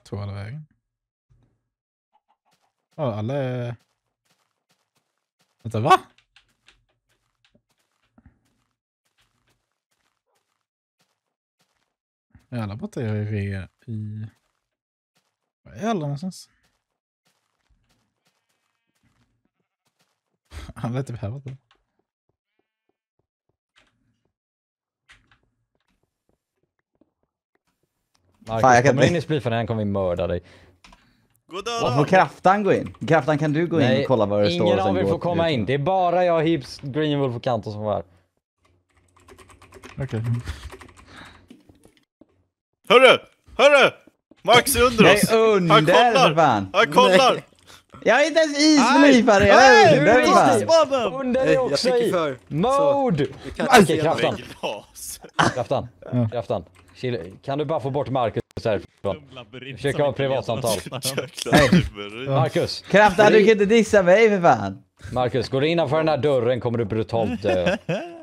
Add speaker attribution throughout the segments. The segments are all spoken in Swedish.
Speaker 1: Tog alla vägen. Ja, alla är... Vänta, va? Är alla borta i re i... Var är alla någonstans? Alla är typ här borta.
Speaker 2: Marcus, kommer in i spliffen kommer vi mörda dig.
Speaker 3: Goddag!
Speaker 2: Får Kraftan gå in? Kraftan, kan du gå in och kolla vad det står?
Speaker 3: Ingen
Speaker 2: av
Speaker 3: er
Speaker 2: får
Speaker 3: komma in. Det är bara jag, Hips, Greenwolf och Kanto som var här.
Speaker 1: Okej.
Speaker 4: Hörru! Max är under oss!
Speaker 2: Jag är under, för fan!
Speaker 4: Han kollar!
Speaker 2: Jag är inte ens isbelysare, jag är under, för fan!
Speaker 3: Under är också i! Mode! Okej, Kraftan. Kraftan. Kan du bara få bort Marcus härifrån? Försöka ha ett privatsamtal. Marcus.
Speaker 2: Kraftan, du kan inte dissa mig, för fan!
Speaker 3: Marcus, går du innanför den här dörren kommer du brutalt dö.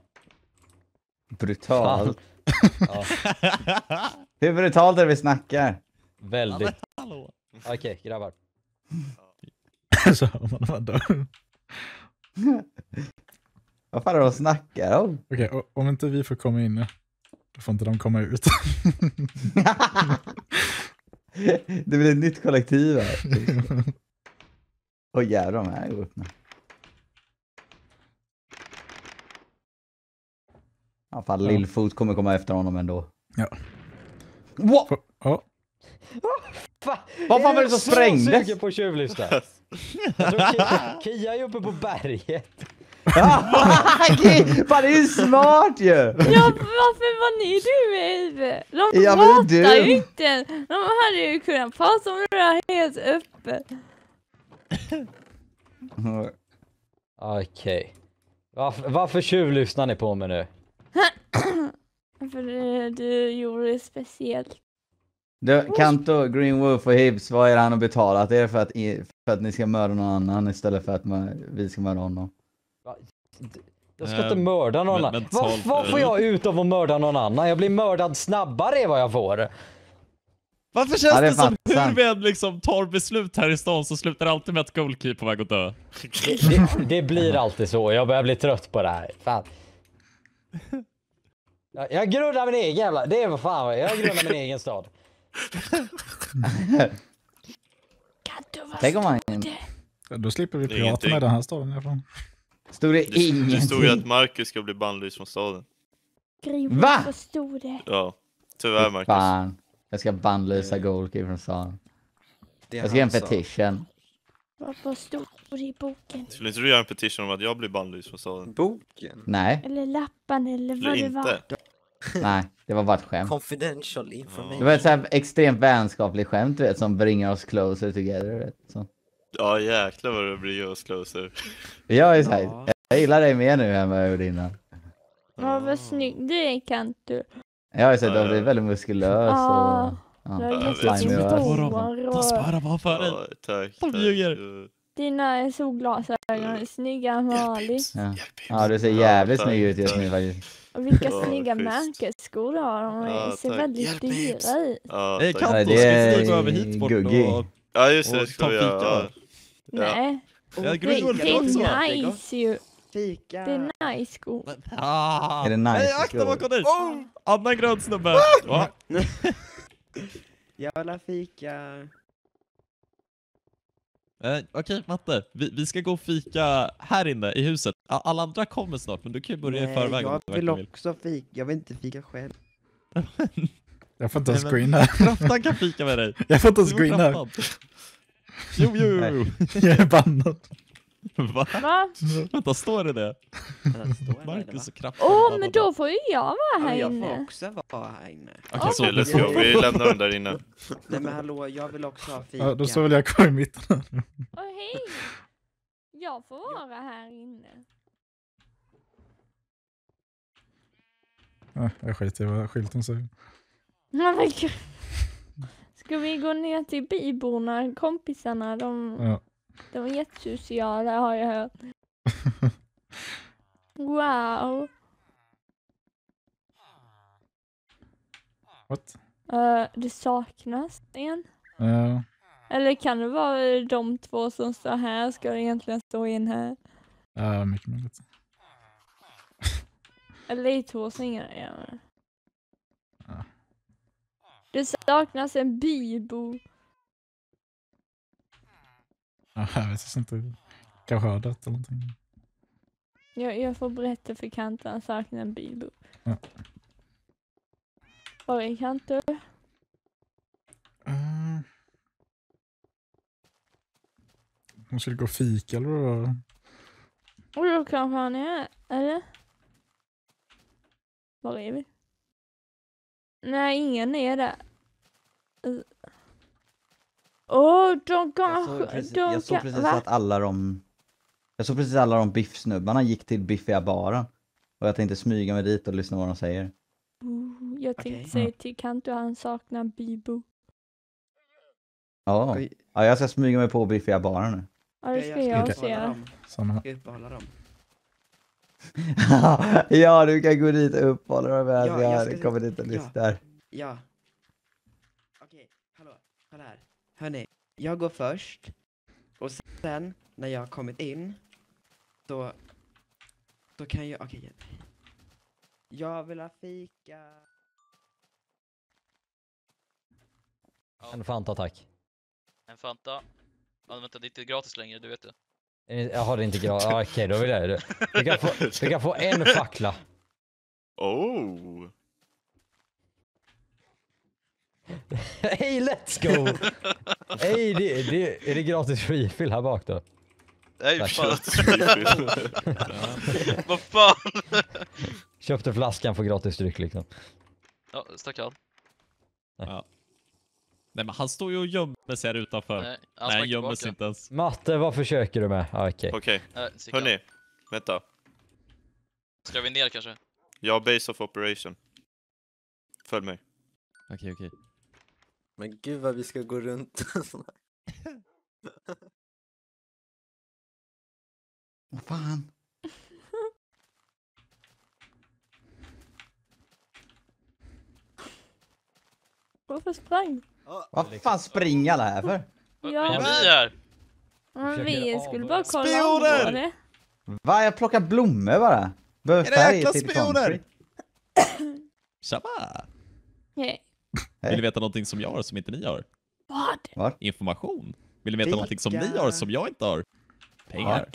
Speaker 2: Brutalt? Ja. Hur brutalt är det vi snackar?
Speaker 3: Väldigt. Okej, grabbar.
Speaker 1: Så hör man dör.
Speaker 2: Vad fan är det de snackar om?
Speaker 1: Okej, om inte vi får komma in, då får inte de komma ut.
Speaker 2: Det blir ett nytt kollektiv här. Åh jävlar, de här går upp nu. Ja, fan, Lillfot kommer komma efter honom ändå.
Speaker 1: Ja.
Speaker 2: What?
Speaker 1: Oh.
Speaker 2: Vad fan var det som sprängdes?
Speaker 3: Jag på tjuvlyssna. Kia är uppe på berget.
Speaker 2: Fan, det är ju smart ju!
Speaker 5: Ja, varför var ni med? De
Speaker 2: Ja,
Speaker 5: pratar ju inte. De hade ju kunnat prata om det där helt öppet.
Speaker 3: Okej. Varför tjuvlyssnar ni på mig nu?
Speaker 5: För du gjorde det speciellt.
Speaker 2: Du, Kanto, Green Wolf och Hibs, vad är det han har betalat er för att ni ska mörda någon annan istället för att vi ska mörda honom?
Speaker 3: Jag ska inte mörda någon annan. Vad får jag ut av att mörda någon annan? Jag blir mördad snabbare vad jag får.
Speaker 6: Varför känns det som hur vi än liksom tar beslut här i stan så slutar det alltid med att Goalkeeper på väg att dö?
Speaker 3: Det blir alltid så. Jag börjar bli trött på det här. Fan. Jag grundar min egen jävla... Det är vad fan. Jag grundar min egen stad.
Speaker 2: Tänk om man...
Speaker 1: Då slipper vi prata med den här staden i alla fall.
Speaker 2: Stod det ingenting?
Speaker 4: Det stod ju att Marcus ska bli bannlyst från staden.
Speaker 2: Va?
Speaker 5: Vad stod det?
Speaker 4: Ja, tyvärr Marcus.
Speaker 2: Fan. Jag ska bannlysa Goalkeeper från staden. Jag ska göra en petition.
Speaker 5: Vad stod det i boken?
Speaker 4: Skulle inte du göra en petition om att jag blir bannlyst från staden?
Speaker 7: Boken?
Speaker 2: Nej.
Speaker 5: Eller lappan eller vad det var?
Speaker 2: Nej, det var bara ett skämt.
Speaker 7: Confidential information.
Speaker 2: Det var ett så här extremt vänskapligt skämt, du vet, som bringar oss closer together, vet, så.
Speaker 4: Ja, jäklar vad det bringar oss closer.
Speaker 2: Jag är så här, jag gillar dig mer nu än vad jag gjorde innan.
Speaker 5: Ja, vad snygg du är, Kanto.
Speaker 2: Jag har sett att du är väldigt muskulös och...
Speaker 6: Ta spara bara för dig.
Speaker 4: Tack.
Speaker 6: De ljuger.
Speaker 5: Dina solglasögon är snygga, Mali.
Speaker 2: Ja, du ser jävligt snygg ut just nu faktiskt.
Speaker 5: Och vilka snygga märkesskor du har. De ser väldigt dyra ut.
Speaker 6: Hej, Kanto, ska vi gå över hit bort och...
Speaker 4: Ja, just det, ska vi göra.
Speaker 5: Nej. Det är nice ju.
Speaker 7: Fika.
Speaker 5: Det är nice skor.
Speaker 2: Är det nice?
Speaker 6: Nej, akta bakom dig! Annan grön snubbe!
Speaker 7: Jag vill ha fika.
Speaker 6: Okej, Matte. Vi ska gå och fika här inne i huset. Alla andra kommer snart, men du kan ju börja i förväg.
Speaker 7: Jag vill också fika. Jag vill inte fika själv.
Speaker 1: Jag får inte ens gå in här.
Speaker 6: Kraftan kan fika med dig.
Speaker 1: Jag får inte ens gå in här.
Speaker 6: Jo.
Speaker 1: Jag är bannad.
Speaker 6: Va? Vänta, står det? Marcus och Kraftan.
Speaker 5: Men då får ju jag vara här inne.
Speaker 7: Jag får också vara här inne.
Speaker 4: Okej, let's go. Vi lämnar den där inne.
Speaker 7: Nej, men hallå, jag vill också ha fika.
Speaker 1: Ja, då står väl jag kvar i mitten.
Speaker 5: Hej! Jag får vara här inne.
Speaker 1: Jag skiter i vad skylten säger.
Speaker 5: Ska vi gå ner till byborna, kompisarna? De är jättesociala, har jag hört. Wow.
Speaker 1: What?
Speaker 5: Det saknas en.
Speaker 1: Ja.
Speaker 5: Eller kan det vara de två som står här? Ska det egentligen stå in här?
Speaker 1: Ja, mycket möjligt.
Speaker 5: Eller det är två sängar. Ja.
Speaker 1: Ja.
Speaker 5: Det saknas en bybo.
Speaker 1: Ja, jag vet inte. Kanske har det eller någonting.
Speaker 5: Jag får berätta för Kanto, han saknar en bybo.
Speaker 1: Ja.
Speaker 5: Var är Kanto?
Speaker 1: Hon skulle gå och fika eller vad?
Speaker 5: Och då kanske han är, eller? Var är vi? Nej, ingen är där. De kanske...
Speaker 2: Jag såg precis att alla de biffsnubbarna gick till biffiga baren. Och jag tänkte smyga mig dit och lyssna vad de säger.
Speaker 5: Jag tänkte säga till Kanto, han saknar bybo.
Speaker 2: Ja, jag ska smyga mig på biffiga baren nu.
Speaker 5: Ja, det ska jag se.
Speaker 1: Samma.
Speaker 7: Jag uppehålla dem.
Speaker 2: Ja, du kan gå dit och uppehålla dem med
Speaker 7: Ja,
Speaker 2: jag kommer dit och lyssnar.
Speaker 7: Ja. Okej, hallå. Kolla här. Hörni, jag går först. Och sen, när jag har kommit in, då kan jag... Okej. Jag vill ha fika.
Speaker 3: En Fanta, tack.
Speaker 8: En Fanta. Ja, vänta, det är inte gratis längre, du vet det.
Speaker 3: Jag har det inte gratis. Ja, okej, då är vi där. Du kan få en fackla.
Speaker 4: Oh!
Speaker 3: Hej, let's go! Hej, är det gratis refill här bak då?
Speaker 4: Nej, gratis refill.
Speaker 8: Vad fan?
Speaker 3: Köpte flaskan för gratis dryck liksom.
Speaker 8: Ja, stackarn.
Speaker 6: Ja. Nej, men han står ju och gömmer sig här utanför. Nej, han gömmer sig inte ens.
Speaker 3: Matte, vad försöker du med?
Speaker 4: Okej. Hörni, vänta.
Speaker 8: Ska vi ner kanske?
Speaker 4: Jag har base of operation. Följ mig.
Speaker 6: Okej.
Speaker 9: Men gud vad vi ska gå runt.
Speaker 2: Vad fan?
Speaker 5: Varför sprang?
Speaker 2: Vad fan springer alla här för?
Speaker 8: Ja. Vi är.
Speaker 5: Men vi skulle bara kolla
Speaker 6: spioner!
Speaker 5: på det.
Speaker 2: Va? Jag plockar blommor bara. Behöver färg till
Speaker 6: spioner! Tjaba!
Speaker 5: Hej.
Speaker 6: Vill du veta någonting som jag har som inte ni har?
Speaker 5: Vad?
Speaker 6: Information. Vill du veta någonting som ni har som jag inte har? Pengar.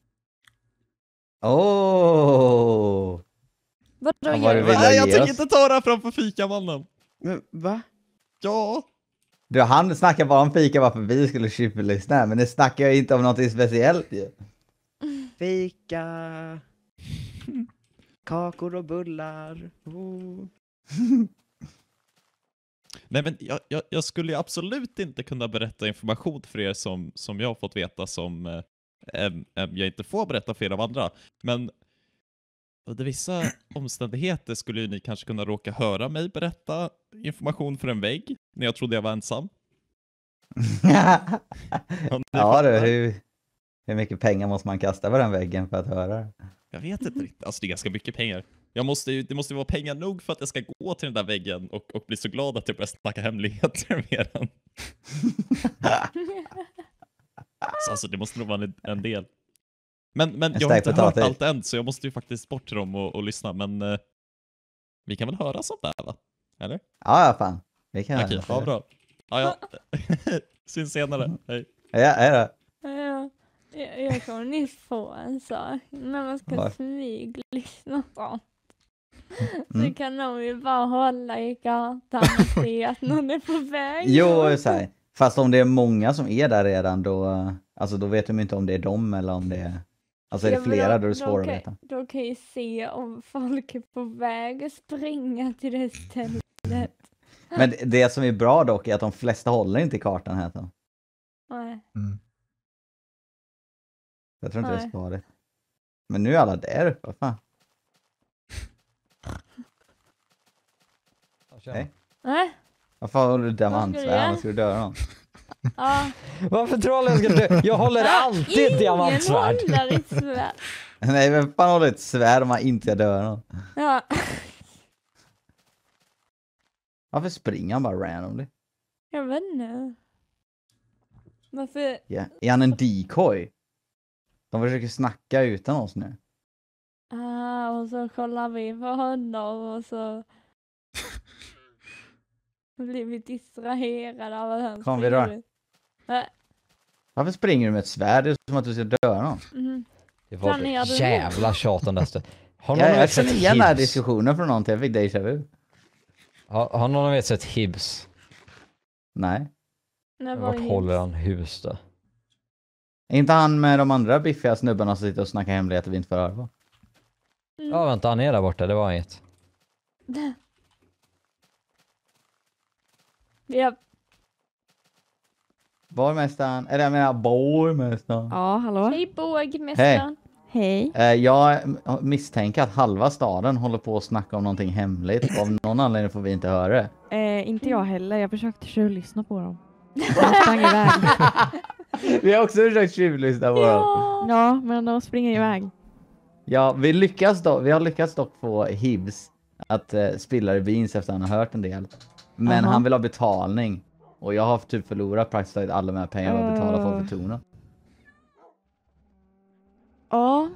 Speaker 2: Åh!
Speaker 5: Vadå
Speaker 2: vad
Speaker 5: gör
Speaker 2: vill
Speaker 5: du?
Speaker 6: Nej, jag tänker inte ta det här framför fikamannen.
Speaker 7: Men va?
Speaker 6: Ja.
Speaker 2: Du, han snackar bara om fika varför vi skulle kypperlyssna, men det snackar jag inte om något speciellt ju.
Speaker 7: Fika. Kakor och bullar. Oh.
Speaker 6: Nej, men jag skulle ju absolut inte kunna berätta information för er som jag har fått veta som jag inte får berätta för er av andra. Men under vissa omständigheter skulle ju ni kanske kunna råka höra mig berätta information för en vägg när jag trodde jag var ensam.
Speaker 2: Ja du, hur mycket pengar måste man kasta på den väggen för att höra?
Speaker 6: Jag vet inte riktigt. Alltså det är ganska mycket pengar. Det måste ju vara pengar nog för att jag ska gå till den där väggen och bli så glad att jag börjar snacka hemligheter med den. Så alltså det måste nog vara en del. Men jag har inte hört allt än, så jag måste ju faktiskt bort till dem och lyssna. Men vi kan väl höra sånt där, va? Eller?
Speaker 2: Ja, fan. Vi kan
Speaker 6: Okej, ja, bra. Ja. Syns senare. Hej.
Speaker 2: Ja, hej då.
Speaker 5: Ja, jag kommer nyss få en sak. När man ska smyglyssna och sånt. Så kan de ju bara hålla i gatan och se att någon är på väg.
Speaker 2: Jo, så här. Fast om det är många som är där redan, då vet de inte om det är dem eller om det är... Alltså är det flera, då är det svårt att veta.
Speaker 5: Då kan ju se om folk är på väg att springa till det stället.
Speaker 2: Men det som är bra dock är att de flesta håller inte i kartan här. Så.
Speaker 5: Nej.
Speaker 2: Jag tror inte det är skadligt. Men nu är alla där uppe, vad fan. Hej.
Speaker 5: Nej.
Speaker 2: Varför håller du diamantsvärd? Ska du döda någon?
Speaker 5: Ja.
Speaker 3: Varför tror alla jag ska dö? Jag håller alltid ett diamantsvärd.
Speaker 5: Ingen håller ett svärd.
Speaker 2: Nej, vem fan håller ett svärd om man inte ska döda någon?
Speaker 5: Ja.
Speaker 2: Varför springer han bara randomly?
Speaker 5: Jag vet inte. Varför?
Speaker 2: Ja. Är han en decoy? De försöker snacka utan oss nu.
Speaker 5: Och så kollar vi på honom och så blir vi distraherade av att han
Speaker 2: Kom vi då.
Speaker 5: Nej.
Speaker 2: Varför springer du med ett svärd? Det är som att du ska döda någon.
Speaker 3: Det var ett jävla tjat om det.
Speaker 2: Jag känner igen den här diskussionen från någonting. Jag fick déjà vu.
Speaker 3: Har någon vet sett Hibbs?
Speaker 2: Nej.
Speaker 3: Vart håller han hus då?
Speaker 2: Är inte han med de andra biffiga snubbarna som sitter och snackar hemligheter vi inte får höra på?
Speaker 3: Ja, vänta, han är där borta. Det var inget.
Speaker 5: Japp.
Speaker 2: Borgmästaren, eller jag menar borgmästaren.
Speaker 10: Ja, hallå?
Speaker 5: Hej borgmästaren.
Speaker 10: Hej.
Speaker 2: Jag misstänker att halva staden håller på att snacka om någonting hemligt. Av någon anledning får vi inte höra det.
Speaker 10: Inte jag heller. Jag försökte tjuvlyssna på dem. De sprang iväg.
Speaker 2: Vi har också försökt tjuvlyssna på dem.
Speaker 10: Ja, men de springer iväg.
Speaker 2: Ja, vi har lyckats dock få Hibbs att spilla i beans efter att han har hört en del. Men han vill ha betalning. Och jag har typ förlorat praktiskt taget alla de här pengarna att betala folk för tonen.
Speaker 10: Ja.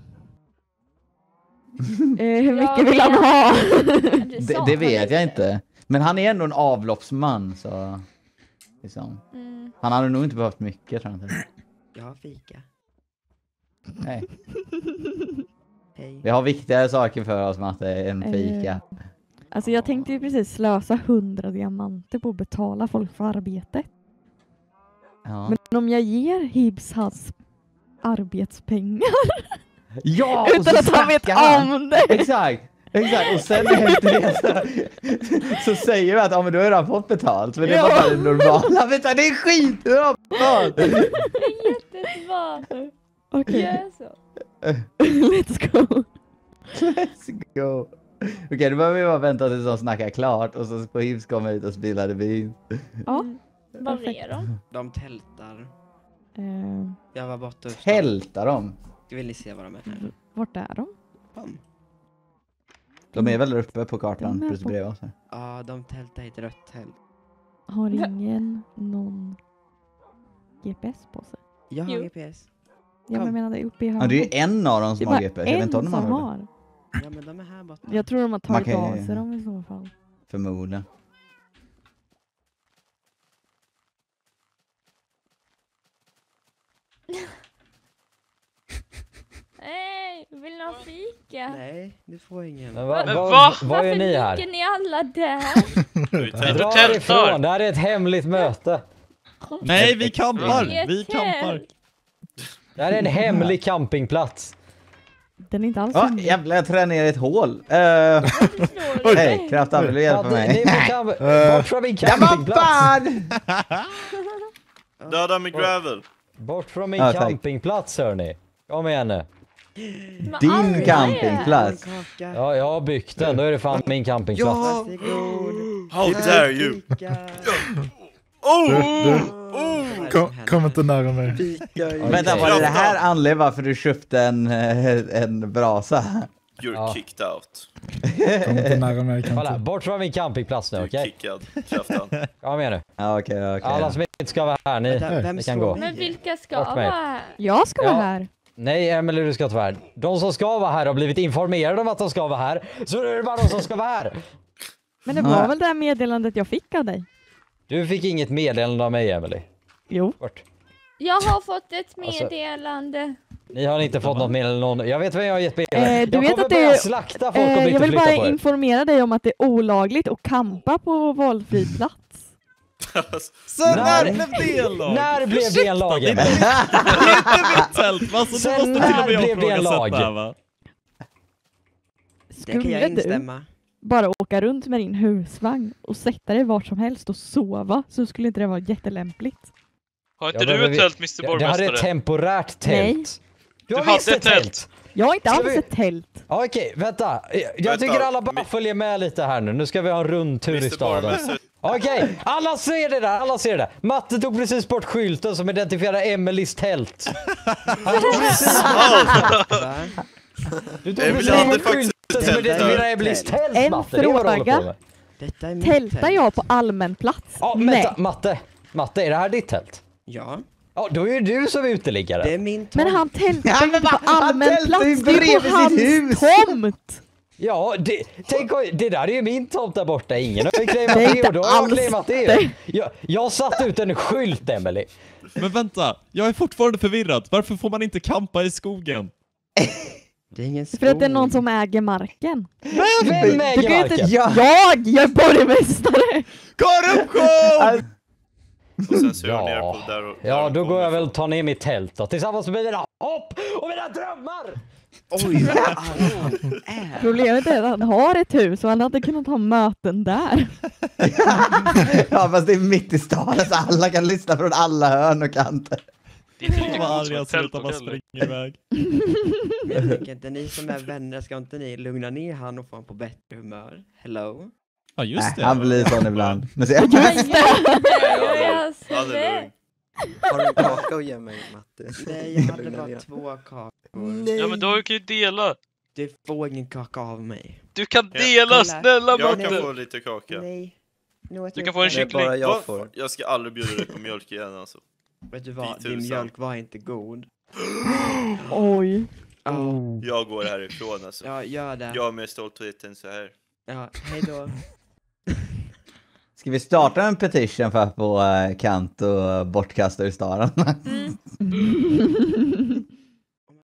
Speaker 10: Hur mycket vill han ha?
Speaker 2: Det vet jag inte. Men han är ändå en avloppsman, så liksom. Han hade nog inte behövt mycket, tror jag inte.
Speaker 7: Jag har fika.
Speaker 2: Nej.
Speaker 7: Hej.
Speaker 2: Vi har viktigare saker för oss, Matte, än fika.
Speaker 10: Alltså jag tänkte ju precis slösa 100 diamanter på att betala folk för arbete.
Speaker 2: Ja.
Speaker 10: Men om jag ger Hibbs hans arbetspengar
Speaker 2: ja,
Speaker 10: utan att han vet om det.
Speaker 2: Exakt. Och sen efter det så säger vi att men du har redan fått betalt. Men det var bara det normala. Vet du, det är skitbra.
Speaker 5: Det är jättesmart.
Speaker 10: Okej.
Speaker 5: Let's
Speaker 10: go.
Speaker 2: Let's go. Okej, då behöver vi bara vänta tills de snackar klart. Och så på Hibbs kommer ut och spelar det bil.
Speaker 10: Ja.
Speaker 5: Var är de?
Speaker 7: De tältar. Jag var borta.
Speaker 2: Tältar de?
Speaker 7: Vill ni se vad de är här?
Speaker 10: Vart är de?
Speaker 2: De är väl uppe på kartan precis bredvid oss.
Speaker 7: Ja, de tältar i ett rött tält.
Speaker 10: Har ingen någon GPS på sig?
Speaker 7: Jag har GPS.
Speaker 10: Jag menar det uppe i hörnet.
Speaker 2: Ja, det är ju en av dem som har GPS. Jag vet inte om de har.
Speaker 7: Ja, men de är här borta.
Speaker 10: Jag tror de har tagit av sig dem i så fall.
Speaker 2: Förmodligen.
Speaker 5: Nej, vill ni ha fika?
Speaker 7: Nej, du får ingen.
Speaker 3: Men vad är ni här?
Speaker 5: Varför ligger ni alla där?
Speaker 3: Dra ifrån, det här är ett hemligt möte.
Speaker 6: Nej, vi campar. Vi campar.
Speaker 3: Det här är en hemlig campingplats.
Speaker 10: Den är inte alls
Speaker 2: hemlig. Jävlar, jag trär ner i ett hål. Hej, Kraftan, vill du hjälpa mig?
Speaker 3: Bort från min campingplats.
Speaker 4: Döda med gravel.
Speaker 3: Bort från min campingplats, hörni. Kom igen nu.
Speaker 2: Din campingplats.
Speaker 3: Ja, jag har byggt den. Då är det fan min campingplats.
Speaker 4: Ja. How dare you?
Speaker 1: Kom inte nära mig.
Speaker 2: Vänta, var det här anledningen varför du köpte en brasa?
Speaker 4: You're kicked out.
Speaker 1: Kom inte nära mig.
Speaker 3: Kolla, bort från min campingplats nu, okej?
Speaker 4: Kickad, Kraftan.
Speaker 3: Kom igen nu.
Speaker 2: Ja, okej.
Speaker 3: Alla som inte ska vara här, ni kan gå.
Speaker 5: Men vilka ska vara här?
Speaker 10: Jag ska vara här.
Speaker 3: Nej, Emily, du ska inte vara här. De som ska vara här har blivit informerade om att de ska vara här. Så är det bara de som ska vara här.
Speaker 10: Men det var väl det här meddelandet jag fick av dig?
Speaker 3: Du fick inget meddelande av mig, Emily.
Speaker 10: Jo.
Speaker 3: Bort.
Speaker 5: Jag har fått ett meddelande.
Speaker 3: Ni har inte fått något meddelande. Jag vet vad jag har gett meddelande.
Speaker 10: Du vet att det
Speaker 3: slakta folk om
Speaker 10: jag vill bara
Speaker 3: på er.
Speaker 10: informera dig om att det är olagligt att campa på valfri plats.
Speaker 6: Så när blev det en lag?
Speaker 3: När blev det en lag?
Speaker 6: Det är inte mitt tält, va? Så du måste till och med
Speaker 3: blev det en lag?
Speaker 6: Va?
Speaker 7: Det kan jag instämma.
Speaker 10: Bara åka runt med din husvagn och sätta dig vart som helst och sova, så skulle inte det vara jättelämpligt.
Speaker 8: Har inte du ett tält, Mr. Borgmästare?
Speaker 3: Det här är ett temporärt tält.
Speaker 10: Nej.
Speaker 3: Du har visst ett tält.
Speaker 10: Jag har inte alls ett tält.
Speaker 3: Okej, vänta. Jag tycker alla bara följer med lite här nu. Nu ska vi ha en rundtur i staden. Okej, alla ser det där, alla ser det. Matte tog precis bort skylten som identifierar Emelies tält. Han tog precis Du tog precis bort skylten som identifierar Emelies tält, Matte.
Speaker 10: En fråga. Tältar jag på allmän plats?
Speaker 3: Ja,
Speaker 10: Nej.
Speaker 3: Matte, är det här ditt tält?
Speaker 7: Ja.
Speaker 3: Ja, då är du som uteliggare.
Speaker 7: Det är min tomt.
Speaker 10: Men han tältar inte på allmän
Speaker 2: tältar
Speaker 10: plats,
Speaker 2: ju
Speaker 10: det är
Speaker 2: bredvid
Speaker 10: på
Speaker 2: sitt
Speaker 10: hans
Speaker 2: hus.
Speaker 10: tomt!
Speaker 3: Ja, det där är ju min tomt där borta. Ingen har claimat
Speaker 10: Det är
Speaker 3: det
Speaker 10: inte
Speaker 3: och då har jag
Speaker 10: alls
Speaker 3: claimat det. Jag har satt ut en skylt, Emily.
Speaker 6: Men vänta, jag är fortfarande förvirrad. Varför får man inte kampa i skogen?
Speaker 7: Det är ingen skog.
Speaker 10: För att det är någon som äger marken.
Speaker 3: Vem äger marken?
Speaker 10: Jag är borgmästare!
Speaker 6: Korruption!
Speaker 4: Och sen så ner på där och...
Speaker 3: Ja, då går jag väl ta ner mitt tält då, tillsammans med mina hopp och mina drömmar!
Speaker 7: Oj, vad han är.
Speaker 10: Problemet är att han har ett hus och han hade kunnat ha möten där.
Speaker 2: Ja, fast det är mitt i staden så alla kan lyssna från alla hörn och kanter.
Speaker 8: Det är inte lika
Speaker 6: Vad
Speaker 8: coolt
Speaker 6: arg
Speaker 8: som
Speaker 6: jag
Speaker 8: ett
Speaker 6: ser ut att
Speaker 8: tälthotell.
Speaker 6: bara springa iväg.
Speaker 7: Jag tänker inte, ni som är vänner, ska inte ni lugna ner han och få han på bättre humör? Hello?
Speaker 6: Ja, just det.
Speaker 2: Han blir sån ibland. Men så,
Speaker 5: Jag
Speaker 4: Han är lugn.
Speaker 9: Har du en kaka att ge mig, Matte?
Speaker 7: Nej, jag hade bara 2 kakor.
Speaker 8: Ja, men då kan ju dela.
Speaker 7: Du får ingen kaka av mig.
Speaker 8: Du kan
Speaker 4: Ja,
Speaker 8: dela,
Speaker 7: kolla.
Speaker 8: snälla
Speaker 4: Jag kan
Speaker 8: Matte.
Speaker 4: få lite kaka.
Speaker 7: Nej.
Speaker 8: Du kan få en
Speaker 9: Det är
Speaker 8: kyckling.
Speaker 9: bara jag
Speaker 4: Vad?
Speaker 9: får.
Speaker 4: Jag ska aldrig bjuda dig på mjölk igen alltså.
Speaker 7: Vet du vad, din
Speaker 4: Tusan.
Speaker 7: mjölk var inte god.
Speaker 10: Oj.
Speaker 7: Ja,
Speaker 4: Jag går härifrån alltså.
Speaker 7: ja gör det.
Speaker 4: Jag är mer stolt än så här.
Speaker 7: Ja, hej då.
Speaker 2: ska vi starta en petition för att få Kant och bortkasta ur staden?
Speaker 5: Mm.